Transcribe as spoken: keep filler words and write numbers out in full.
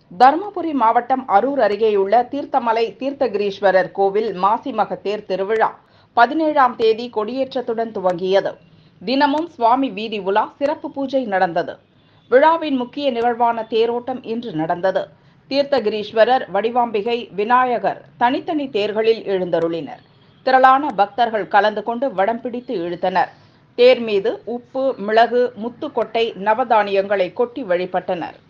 தருமபுரி மாவட்டம் அரூர் அருகேயுள்ள தீர்த்தமலை தீர்த்தகிரீஸ்வரர் கோவில் மாசிமக தேர் திருவிழா பதினேழாம் தேதி கொடியேற்றத்துடன் துவங்கியது. தினமும் சுவாமி வீதி உலா, சிறப்பு பூஜை நடந்தது. விழாவின் முக்கிய நிகழ்வான தேரோட்டம் இன்று நடந்தது. தீர்த்தகிரீஸ்வரர், வடிவாம்பிகை, விநாயகர் தனித்தனி தேர்களில் எழுந்தருளினர். திரளான பக்தர்கள் கலந்து கொண்டு வடம் பிடித்து இழுத்தனர். தேர் மீது உப்பு, மிளகு, முத்துக்கொட்டை, நவதானியங்களை கொட்டி வழிபட்டனர்.